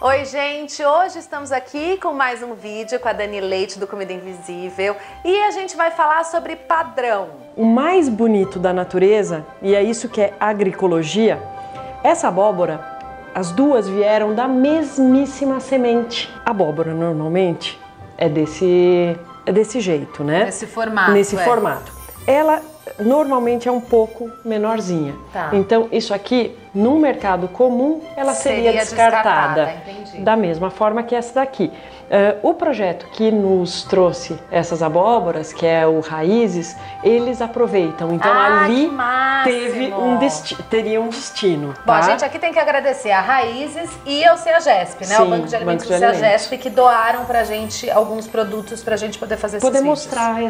Oi gente, hoje estamos aqui com mais um vídeo com a Dani Leite do Comida Invisível e a gente vai falar sobre padrão. O mais bonito da natureza, e é isso que é agroecologia, essa abóbora, as duas vieram da mesmíssima semente. A abóbora normalmente é desse jeito, né? Nesse formato. Nesse formato. Ela normalmente é um pouco menorzinha. Tá. Então isso aqui, num mercado comum, ela seria descartada. Entendi. Da mesma forma que essa daqui. O projeto que nos trouxe essas abóboras, que é o Raízes, eles aproveitam. Então ali teria um destino. Bom, tá? a gente aqui tem que agradecer a Raízes e ao CEAGESP, né? Sim, o Banco de Alimentos do CEAGESP, que doaram pra gente alguns produtos pra gente poder fazer esses vídeos. Mostrar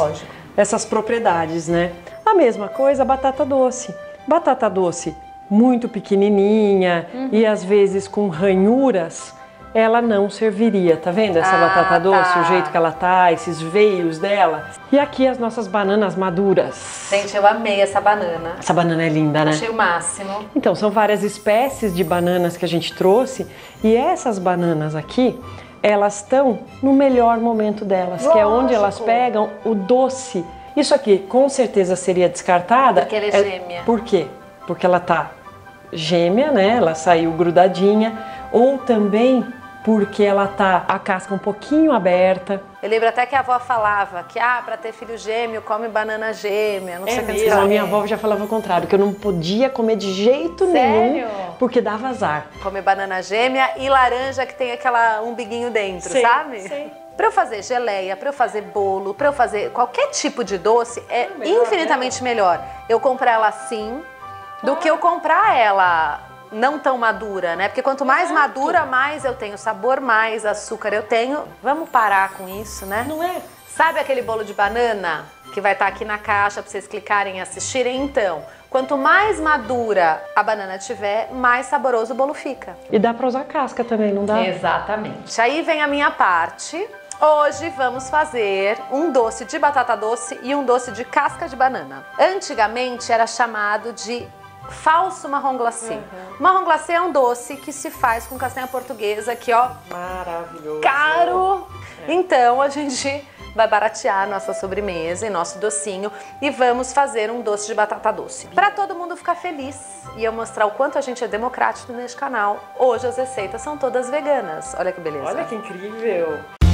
essas propriedades, né? A mesma coisa a batata doce. Batata doce muito pequenininha e às vezes com ranhuras, ela não serviria, tá vendo essa batata doce, o jeito que ela tá, esses veios dela? E aqui as nossas bananas maduras. Gente, eu amei essa banana. Essa banana é linda, né? Achei o máximo. Então, são várias espécies de bananas que a gente trouxe e essas bananas aqui, elas estão no melhor momento delas, que é onde elas pegam o doce. Isso aqui com certeza seria descartada. Porque ela é gêmea. Por quê? Porque ela tá gêmea, né? Ela saiu grudadinha, ou também porque ela tá a casca um pouquinho aberta. Eu lembro até que a avó falava que para ter filho gêmeo, come banana gêmea, não sei o que mesmo, a minha avó já falava o contrário, que eu não podia comer de jeito nenhum, porque dava azar. Comer banana gêmea e laranja que tem aquela umbiguinho dentro, sabe? Sei. Para eu fazer geleia, para eu fazer bolo, para eu fazer qualquer tipo de doce, é infinitamente melhor eu comprar ela assim do que eu comprar ela não tão madura, né? Porque quanto mais madura, mais eu tenho sabor, mais açúcar eu tenho. Vamos parar com isso, né? Não é? Sabe aquele bolo de banana que vai estar aqui na caixa para vocês clicarem e assistirem? Então, quanto mais madura a banana tiver, mais saboroso o bolo fica. E dá para usar casca também, não dá? Exatamente. Aí vem a minha parte. Hoje vamos fazer um doce de batata doce e um doce de casca de banana. Antigamente era chamado de falso marrom glacê. Marrom glacê é um doce que se faz com castanha portuguesa, que ó, maravilhoso, caro. Então a gente vai baratear nossa sobremesa e nosso docinho e vamos fazer um doce de batata doce. Para todo mundo ficar feliz e eu mostrar o quanto a gente é democrático neste canal, hoje as receitas são todas veganas. Olha que beleza. Olha que incrível.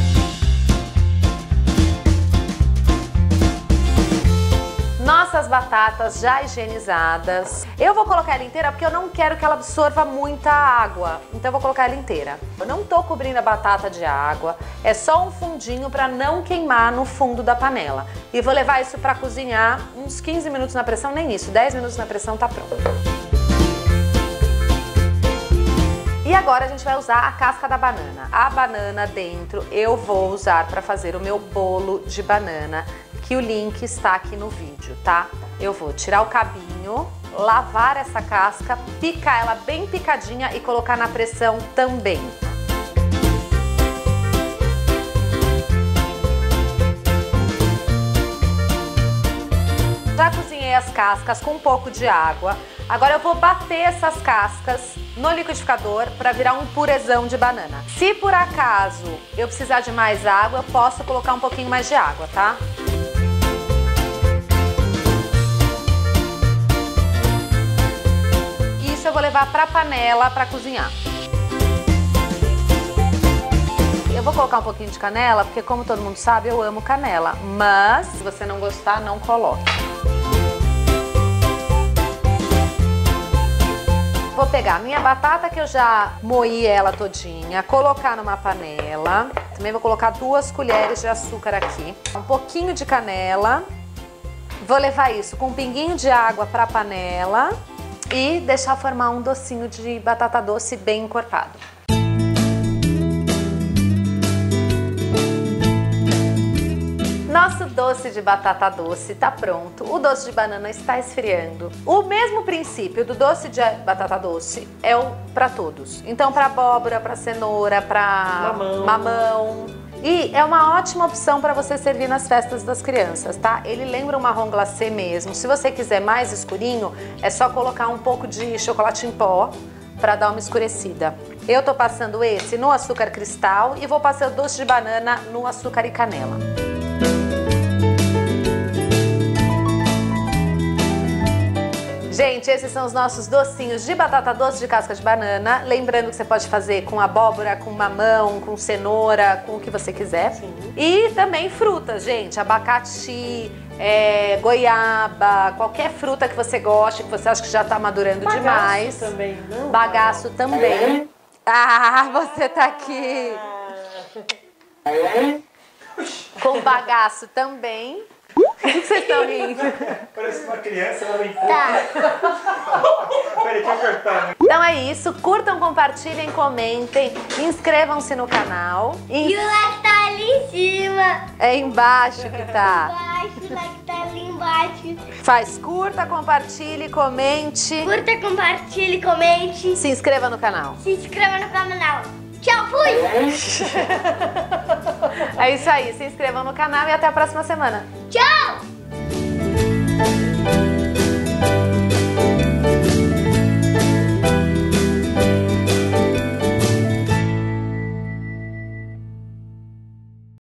Nossas batatas já higienizadas. Eu vou colocar ela inteira porque eu não quero que ela absorva muita água. Então eu vou colocar ela inteira. Eu não tô cobrindo a batata de água. É só um fundinho para não queimar no fundo da panela. E vou levar isso para cozinhar uns 15 minutos na pressão, nem isso. 10 minutos na pressão tá pronto. E agora a gente vai usar a casca da banana. A banana dentro eu vou usar para fazer o meu bolo de banana, que o link está aqui no vídeo, tá? Eu vou tirar o cabinho, lavar essa casca, picar ela bem picadinha e colocar na pressão também. Já cozinhei as cascas com um pouco de água. Agora eu vou bater essas cascas no liquidificador para virar um purezão de banana. Se por acaso eu precisar de mais água, eu posso colocar um pouquinho mais de água, tá? Isso eu vou levar para a panela para cozinhar. Eu vou colocar um pouquinho de canela, porque como todo mundo sabe, eu amo canela. Mas se você não gostar, não coloque. Vou pegar a minha batata, que eu já moí ela todinha, colocar numa panela. Também vou colocar 2 colheres de açúcar aqui, um pouquinho de canela. Vou levar isso com um pinguinho de água para a panela e deixar formar um docinho de batata doce bem encorpado. Nosso doce de batata doce está pronto, o doce de banana está esfriando. O mesmo princípio do doce de batata doce é para todos. Então, para abóbora, para cenoura, para mamão. E é uma ótima opção para você servir nas festas das crianças, tá? Ele lembra um marrom glacê mesmo. Se você quiser mais escurinho, é só colocar um pouco de chocolate em pó para dar uma escurecida. Eu tô passando esse no açúcar cristal e vou passar o doce de banana no açúcar e canela. Gente, esses são os nossos docinhos de batata doce de casca de banana. Lembrando que você pode fazer com abóbora, com mamão, com cenoura, com o que você quiser. Sim. E também frutas, gente. Abacate, goiaba, qualquer fruta que você goste, que você acha que já tá madurando Bagaço demais. Também, não? Bagaço também. Ah, você tá aqui. Com bagaço também. O que vocês estão rindo? Parece uma criança, ela vem pouco. Tá. Peraí, deixa eu apertar. Então é isso. Curtam, compartilhem, comentem. Inscrevam-se no canal. E o like tá ali em cima. É embaixo que tá. Embaixo, o like tá ali embaixo. Faz curta, compartilhe, comente. Curta, compartilhe, comente. Se inscreva no canal. Se inscreva no canal. Tchau, fui! É isso aí. Se inscrevam no canal e até a próxima semana. Tchau!